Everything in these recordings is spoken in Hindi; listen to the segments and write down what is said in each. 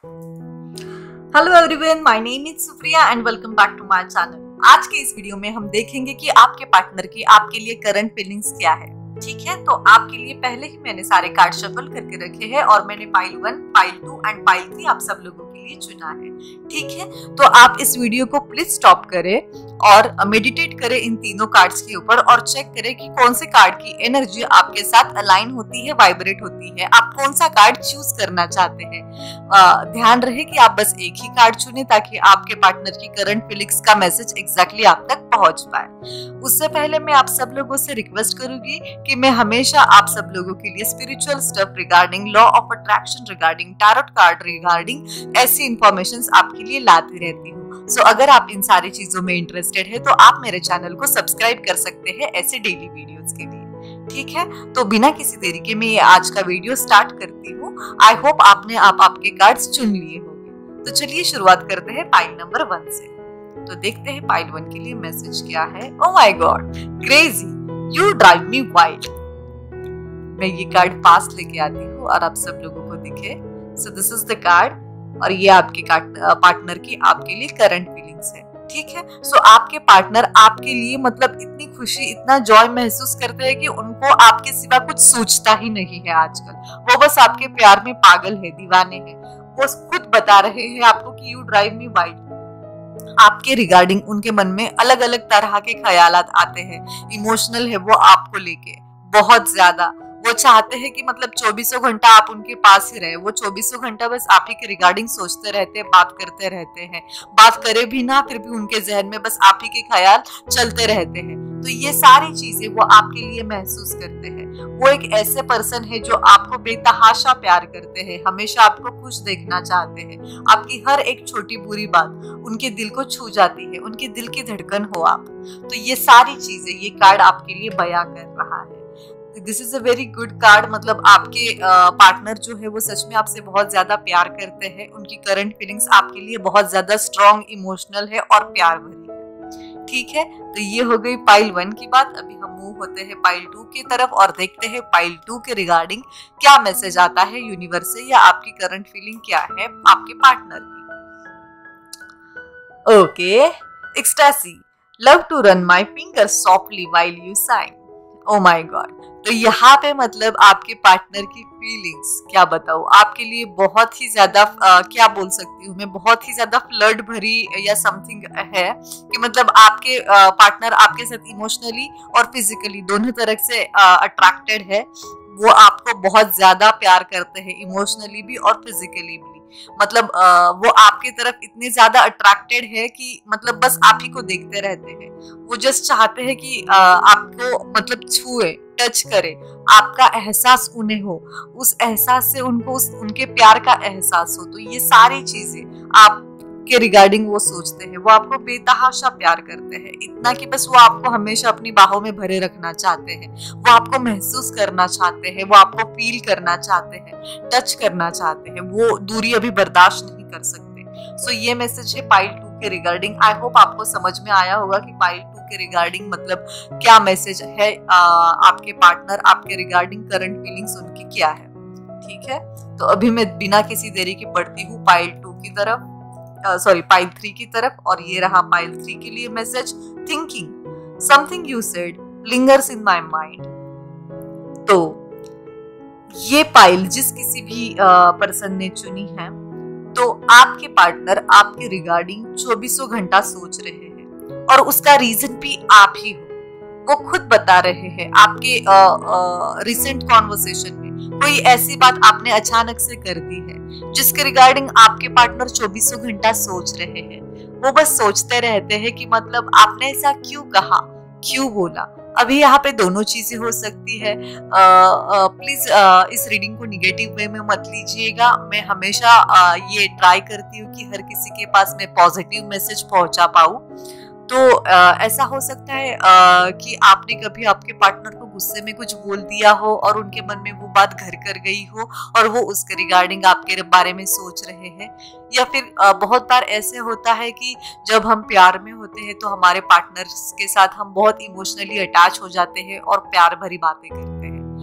Hello everyone, my name is Supriya and welcome back to my channel. आज के इस वीडियो में हम देखेंगे कि आपके पार्टनर की आपके लिए करंट फीलिंग्स क्या है। ठीक है, तो आपके लिए पहले ही मैंने सारे कार्ड शफल करके रखे हैं और मैंने पाइल 1, पाइल 2 एंड पाइल 3 आप सब लोगों के लिए चुना है। ठीक है, तो आप इस वीडियो को प्लीज स्टॉप करें और मेडिटेट करें इन तीनों कार्ड्स के ऊपर और चेक करें कि कौन से कार्ड की एनर्जी आपके साथ अलाइन होती है, वाइब्रेट होती है, आप कौन सा कार्ड चूज करना चाहते हैं। ध्यान रहे कि आप बस एक ही कार्ड चुने ताकि आपके पार्टनर की करंट फीलिंग्स का मैसेज एग्जैक्टली आप तक पहुंच पाए। उससे पहले मैं आप सब लोगों से रिक्वेस्ट करूंगी कि मैं हमेशा आप सब लोगों के लिए spiritual stuff regarding law of attraction, regarding tarot card, regarding ऐसी इंफॉर्मेशंस आपके लिए लाती रहती हूँ। सो अगर आप इन सारी चीजों में इंटरेस्टेड है तो आप मेरे चैनल को सब्सक्राइब कर सकते हैं ऐसे डेली वीडियोस के लिए। ठीक है, तो बिना किसी देरी के मैं आज का वीडियो स्टार्ट करती हूँ। आई होप आपके कार्ड्स चुन लिए होंगे। तो चलिए शुरुआत करते हैं पाइल नंबर 1 से। तो देखते हैं पाइल 1 के लिए मैसेज क्या है। Oh my god, crazy, you drive me wild. मैं ये कार्ड पास लेके आती हूँ और आप सब लोगों को दिखे। So this is the card और ये आपके पार्टनर की आपके लिए करंट फीलिंग्स है। ठीक है, सो आपके पार्टनर आपके लिए मतलब इतनी खुशी, इतना जॉय महसूस करते हैं कि उनको आपके सिवा कुछ सोचता ही नहीं है आजकल। वो बस आपके प्यार में पागल है, दीवाने हैं। वो खुद बता रहे हैं आपको कि यू ड्राइव मी वाइल्ड। आपके रिगार्डिंग उनके मन में अलग अलग तरह के ख्यालात आते हैं। इमोशनल है वो आपको लेके बहुत ज्यादा। वो चाहते हैं कि मतलब 24 घंटा आप उनके पास ही रहे। वो 24 घंटा बस आप ही के रिगार्डिंग सोचते रहते हैं, बात करते रहते हैं। बात करे भी ना फिर भी उनके जहन में बस आप ही के ख्याल चलते रहते हैं। तो ये सारी चीजें वो आपके लिए महसूस करते हैं। वो एक ऐसे पर्सन है जो आपको बेतहाशा प्यार करते हैं, हमेशा आपको खुश देखना चाहते हैं। आपकी हर एक छोटी बुरी बात उनके दिल को छू जाती है, उनके दिल की धड़कन हो आप। तो ये सारी चीजें ये कार्ड आपके लिए बयां कर रहा है। This is a very good card. मतलब आपके पार्टनर जो है वो सच में आपसे बहुत ज्यादा प्यार करते हैं। उनकी करंट फीलिंग्स आपके लिए बहुत ज्यादा स्ट्रॉन्ग, इमोशनल है और प्यार भरी है। ठीक है, तो ये हो गई पाइल 1 की बात। अभी हम मूव होते हैं पाइल 2 की तरफ और देखते हैं पाइल 2 के रिगार्डिंग क्या मैसेज आता है यूनिवर्स से, या आपकी करंट फीलिंग क्या है आपके पार्टनर की। Okay, ecstasy, love to run my finger softly while you sign. Oh my god, तो यहाँ पे मतलब आपके पार्टनर की फीलिंग्स क्या बताऊँ, आपके लिए बहुत ही ज्यादा क्या बोल सकती हूँ मैं, बहुत ही ज्यादा फ्लर्ट भरी या समथिंग है कि मतलब आपके पार्टनर आपके साथ इमोशनली और फिजिकली दोनों तरह से अट्रैक्टेड है। वो आपको बहुत ज्यादा प्यार करते हैं, इमोशनली भी और फिजिकली भी। मतलब वो आपकी तरफ इतने ज्यादा अट्रैक्टेड है कि मतलब बस आप ही को देखते रहते हैं। वो जस्ट चाहते हैं कि आपको मतलब छुए, टच करे, आपका एहसास उन्हें हो, उस एहसास से उनको उनके प्यार का एहसास हो। तो ये सारी चीजें आपके रिगार्डिंग वो सोचते हैं। वो आपको बेतहाशा प्यार करते हैं, इतना कि बस वो आपको हमेशा अपनी बाहों में भरे रखना चाहते हैं। वो आपको महसूस करना चाहते हैं, वो आपको फील करना चाहते हैं, टच करना चाहते हैं। वो दूरी अभी बर्दाश्त नहीं कर सकते। सो ये मैसेज है पाइल 2 के रिगार्डिंग। आई होप आपको समझ में आया होगा कि पाइल 2 के रिगार्डिंग मतलब क्या मैसेज है। आपके पार्टनर आपके रिगार्डिंग करंट फीलिंग्स उनकी क्या है। ठीक है, तो अभी मैं बिना किसी देरी के बढ़ती हूँ पाइल 2 की तरफ, पाइल 3 की तरफ। और ये रहा पाइल 3 के लिए message. Thinking something you said lingers in my mind. तो ये पाइल जिस किसी भी पर्सन ने चुनी है, तो आपके पार्टनर आपके रिगार्डिंग 24 घंटा सोच रहे हैं और उसका रीजन भी आप ही हो। वो खुद बता रहे हैं आपके रिसेंट कॉन्वर्सेशन में कोई ऐसी बात आपने अचानक से कर दी है जिसके रिगार्डिंग आपके पार्टनर 24 घंटा सोच रहे हैं। वो बस सोचते रहते हैं कि मतलब आपने ऐसा क्यों कहा, क्यों बोला। अभी यहाँ पे दोनों चीजें हो सकती है। प्लीज इस रीडिंग को निगेटिव वे में मत लीजिएगा। मैं हमेशा ये ट्राई करती हूँ कि हर किसी के पास मैं पॉजिटिव मैसेज पहुंचा पाऊँ। तो ऐसा हो सकता है कि आपने कभी आपके पार्टनर को गुस्से में कुछ बोल दिया हो और उनके मन में वो बात घर कर गई हो और वो उसके रिगार्डिंग आपके बारे में सोच रहे हैं। या फिर बहुत बार ऐसे होता है कि जब हम प्यार में होते हैं तो हमारे पार्टनर्स के साथ हम बहुत इमोशनली अटैच हो जाते हैं और प्यार भरी बातें करते हैं।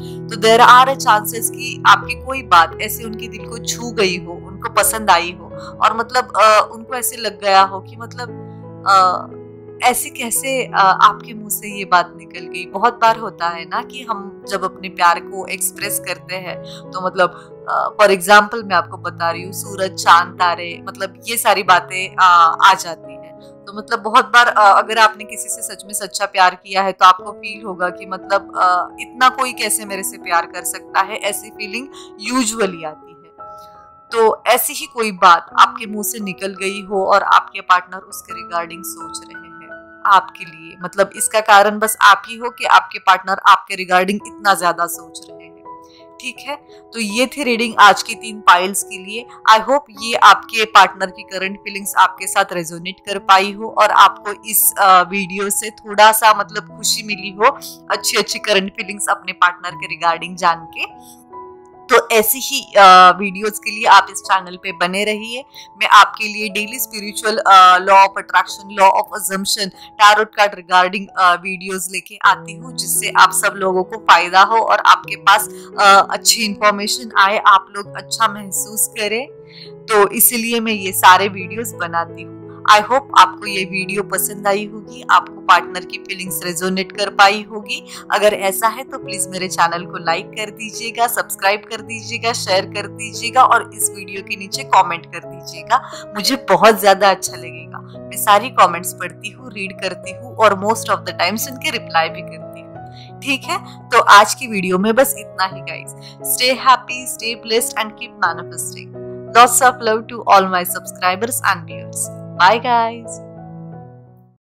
तो देयर आर अ चांसेस कि आपकी कोई बात ऐसे उनके दिल को छू गई हो, उनको पसंद आई हो और मतलब उनको ऐसे लग गया हो कि मतलब ऐसे कैसे आपके मुंह से ये बात निकल गई। बहुत बार होता है ना कि हम जब अपने प्यार को एक्सप्रेस करते हैं तो मतलब फॉर एग्जाम्पल मैं आपको बता रही हूँ, सूरज, चांद, तारे, मतलब ये सारी बातें आ जाती हैं। तो मतलब बहुत बार अगर आपने किसी से सच में सच्चा प्यार किया है तो आपको फील होगा कि मतलब इतना कोई कैसे मेरे से प्यार कर सकता है, ऐसी फीलिंग यूजुअली आती है। तो ऐसी ही कोई बात आपके मुंह से निकल गई हो और आपके पार्टनर उसके रिगार्डिंग सोच रहे हैं आपके लिए, मतलब इसका कारण बस आप ही हो कि आपके पार्टनर आपके रिगार्डिंग इतना ज्यादा सोच रहे हैं। ठीक है, तो ये थी रीडिंग आज की 3 पाइल्स के लिए। आई होप ये आपके पार्टनर की करंट फीलिंग्स आपके साथ रेजोनेट कर पाई हो और आपको इस वीडियो से थोड़ा सा मतलब खुशी मिली हो, अच्छी अच्छी करंट फीलिंग्स अपने पार्टनर के रिगार्डिंग जान के। तो ऐसी ही वीडियोस के लिए आप इस चैनल पे बने रहिए। मैं आपके लिए daily spiritual law of attraction, law of assumption, tarot card regarding videos लेके आती हूँ, जिससे आप सब लोगों को फायदा हो और आपके पास अच्छी इंफॉर्मेशन आए, आप लोग अच्छा महसूस करें। तो इसीलिए मैं ये सारे वीडियोस बनाती हूँ। आई होप आपको ये वीडियो पसंद आई होगी, आपको पार्टनर की फीलिंग्स रेजोनेट कर पाई होगी। अगर ऐसा है तो प्लीज मेरे चैनल को लाइक कर दीजिएगा, सब्सक्राइब कर दीजिएगा, शेयर कर दीजिएगा और इस वीडियो के नीचे कमेंट कर दीजिएगा। मुझे बहुत ज्यादा अच्छा लगेगा। मैं सारी कमेंट्स पढ़ती हूँ, रीड करती हूँ और मोस्ट ऑफ द टाइम्स उनके रिप्लाई भी करती हूँ। ठीक है, तो आज की वीडियो में बस इतना ही guys. Stay happy, stay blessed and keep manifesting. Lots of love to all my subscribers and viewers. Bye guys.